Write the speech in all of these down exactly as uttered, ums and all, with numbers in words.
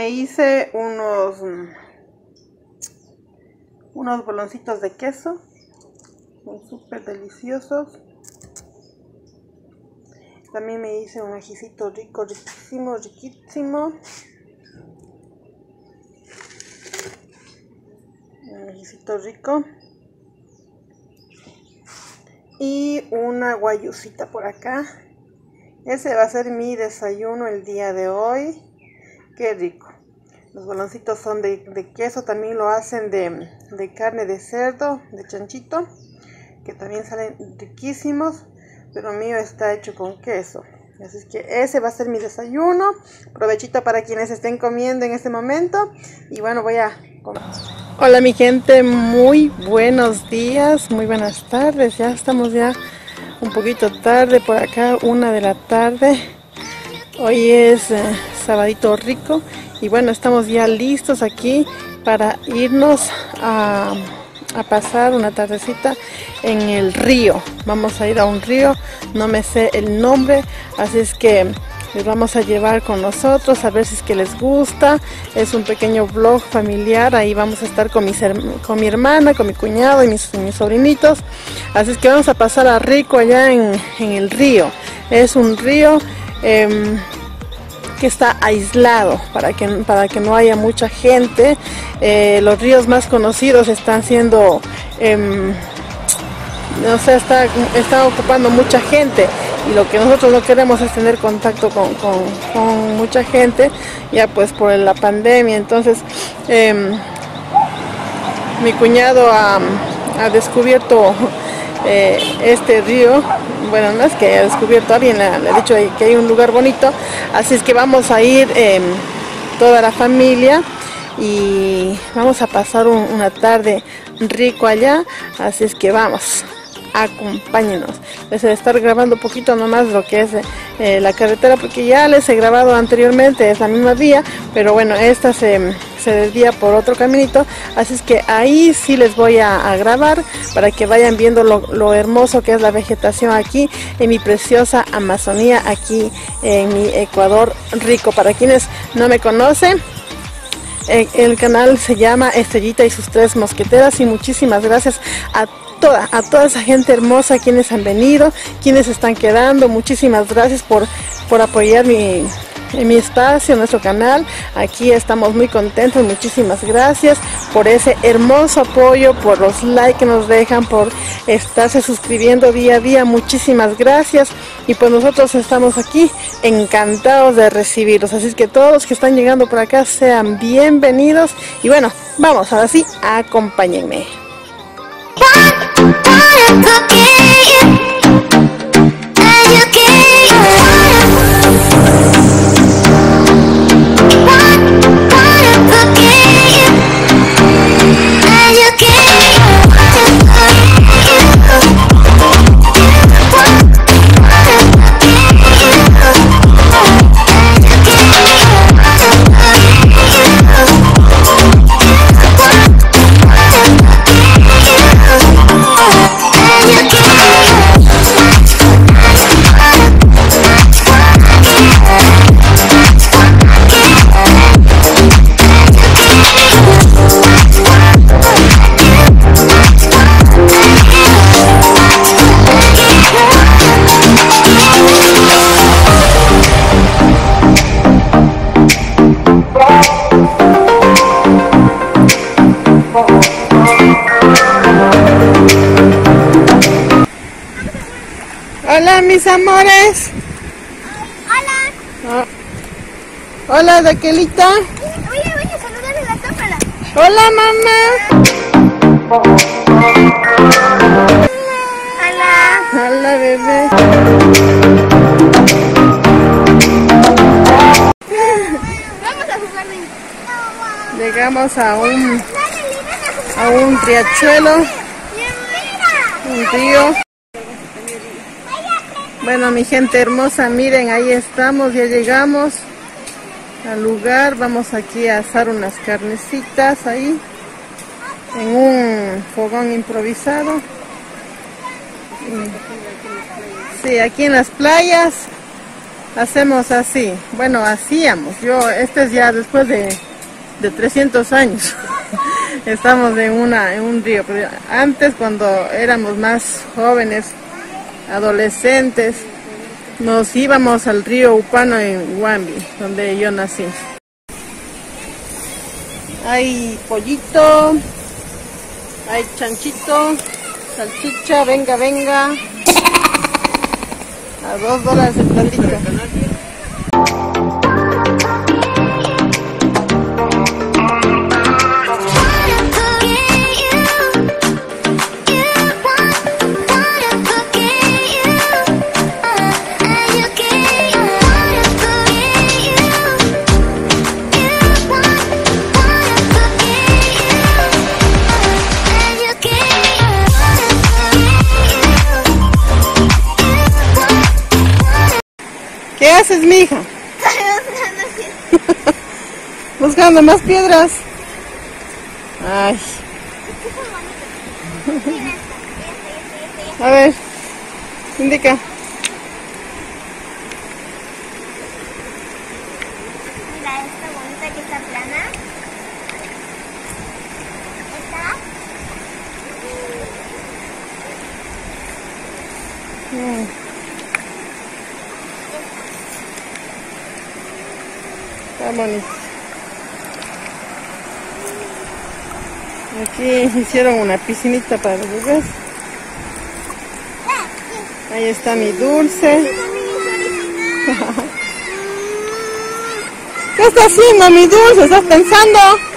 Me hice unos unos boloncitos de queso, son súper deliciosos. También me hice un ajicito rico, riquísimo, riquísimo. Un ajicito rico. Y una guayusita por acá. Ese va a ser mi desayuno el día de hoy. Qué rico. Los boloncitos son de, de queso, también lo hacen de, de carne de cerdo, de chanchito, que también salen riquísimos, pero mío está hecho con queso. Así es que ese va a ser mi desayuno. Provechito para quienes estén comiendo en este momento. Y bueno, voy a comer. Hola mi gente, muy buenos días, muy buenas tardes. Ya estamos ya un poquito tarde por acá, una de la tarde. Hoy es eh, sabadito rico. Y bueno, estamos ya listos aquí para irnos a, a pasar una tardecita en el río. Vamos a ir a un río, no me sé el nombre, así es que les vamos a llevar con nosotros a ver si es que les gusta. Es un pequeño vlog familiar, ahí vamos a estar con, mis, con mi hermana, con mi cuñado y mis, mis sobrinitos. Así es que vamos a pasar a rico allá en, en el río. Es un río Eh, que está aislado para que, para que no haya mucha gente. Eh, los ríos más conocidos están siendo, eh, no sé, está, está ocupando mucha gente, y lo que nosotros no queremos es tener contacto con, con, con mucha gente, ya pues por la pandemia. Entonces eh, mi cuñado ha, ha descubierto eh, este río. Bueno, no es que haya descubierto, alguien le, le ha dicho que hay un lugar bonito, así es que vamos a ir eh, toda la familia y vamos a pasar un, una tarde rico allá, así es que vamos, acompáñenos. Les voy a estar grabando un poquito nomás lo que es eh, la carretera, porque ya les he grabado anteriormente esa misma vía, pero bueno, esta se, se desvía por otro caminito, así es que ahí sí les voy a, a grabar para que vayan viendo lo, lo hermoso que es la vegetación aquí en mi preciosa Amazonía, aquí en mi Ecuador rico. Para quienes no me conocen, el, el canal se llama Estrellita y sus tres mosqueteras, y muchísimas gracias a Toda, a toda esa gente hermosa, quienes han venido, quienes están quedando. Muchísimas gracias por, por apoyar mi, mi espacio, nuestro canal. Aquí estamos muy contentos. Muchísimas gracias por ese hermoso apoyo, por los likes que nos dejan, por estarse suscribiendo día a día. Muchísimas gracias. Y pues nosotros estamos aquí encantados de recibirlos. Así que todos los que están llegando por acá sean bienvenidos. Y bueno, vamos, ahora sí, acompáñenme. Hola mis amores. Hola. Oh. Hola Daquelita. Oye, voy a saludar a la cámara. Hola mamá. Hola. Hola bebé. Vamos a jugar de... Llegamos a un a un riachuelo, un río. Bueno mi gente hermosa, miren, ahí estamos, ya llegamos al lugar. Vamos aquí a asar unas carnecitas ahí en un fogón improvisado. Sí, aquí en las playas. hacemos así. Bueno, hacíamos. Yo, este es ya después de, de trescientos años. Estamos en, una, en un río. Pero antes, cuando éramos más jóvenes, adolescentes, nos íbamos al río Upano en Huambi, donde yo nací. Hay pollito, hay chanchito, salchicha, venga, venga. A dos dólares el platito. ¿Qué haces, mija? Buscando más piedras. Ay. A ver, indica. Mira esta bonita que está plana. Esta. Mm. Está bonito. Aquí hicieron una piscinita para los bebés. Ahí está mi dulce. ¿Qué estás haciendo, mi dulce? ¿Estás pensando?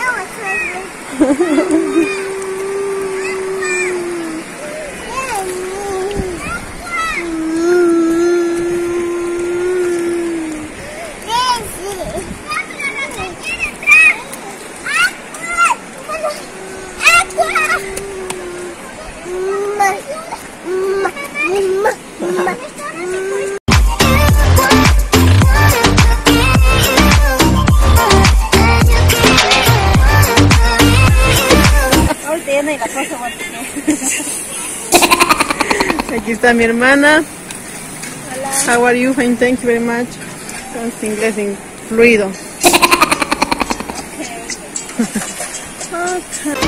Aquí está mi hermana. Hola. How are you? Fine, thank you very much. Con inglés en fluido. Okay. Okay.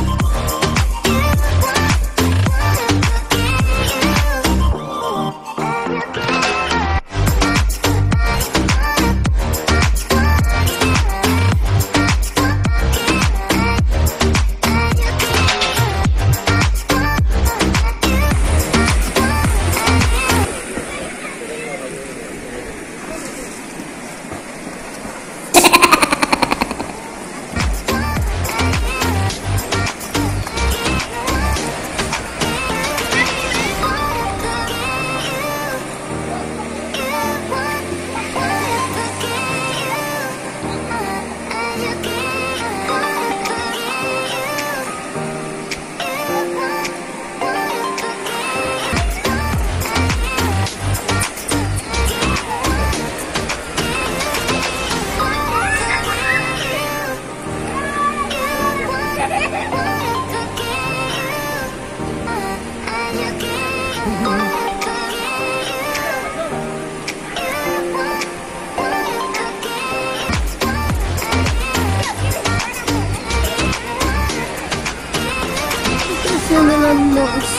Haciendo el almuerzo.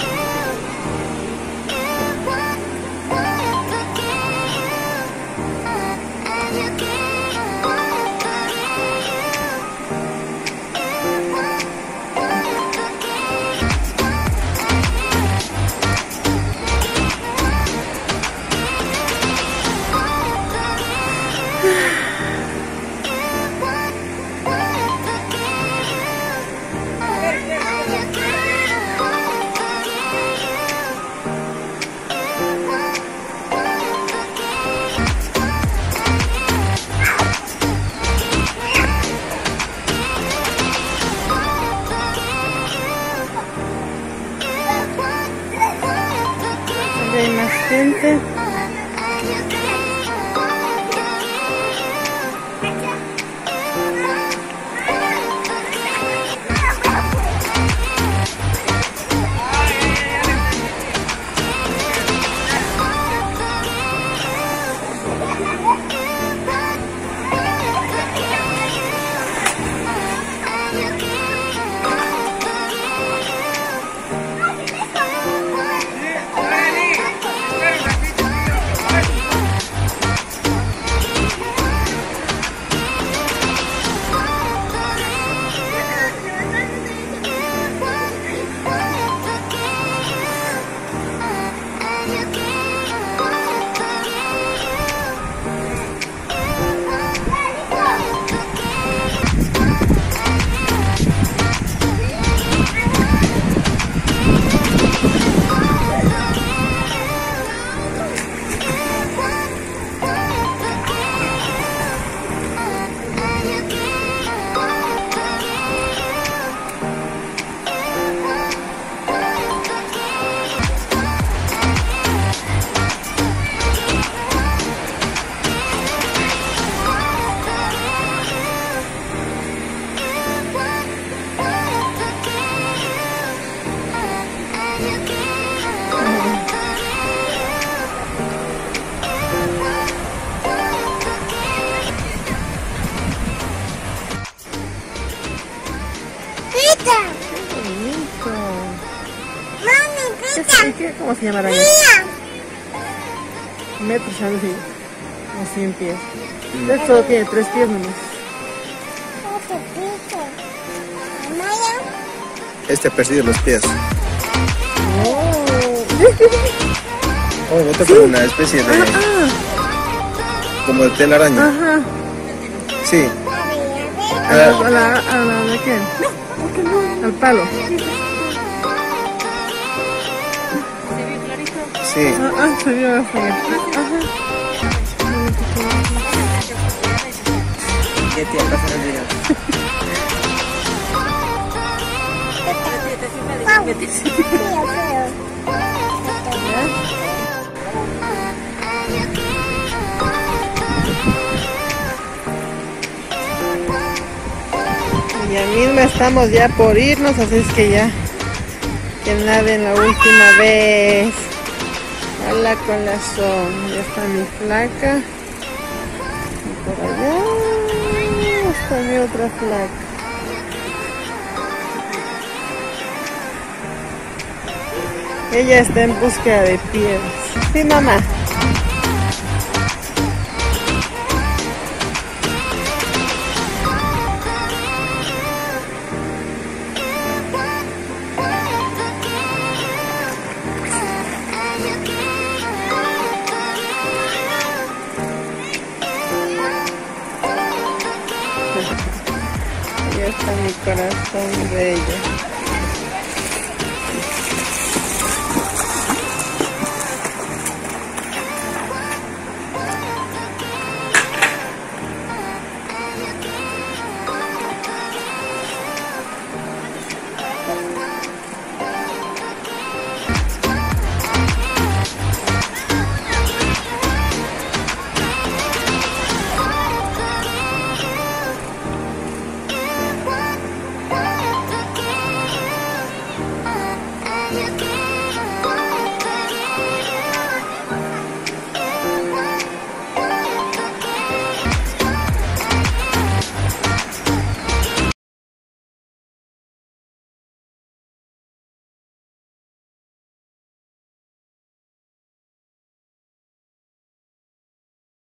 Hay más gente. ¿Cómo se llamarán? Metros, así. O cien pies. Mm. Este solo tiene tres pies nomás. Este ha perdido los pies. Oh. Oh, bota con una especie de... Ah, como de telaraña. ajá. Sí. ¿A la, a la, a la de qué? Al palo. Sí. Ah, ah, se vio hasta allá. Ajá. ¿Qué te pasa en el video? Ya mismo estamos ya por irnos, así es que ya que naden la última vez. Hola corazón, ya está mi flaca. Y por allá está mi otra flaca. Ella está en búsqueda de piedras. Sí, mamá. Ya está mi corazón bello.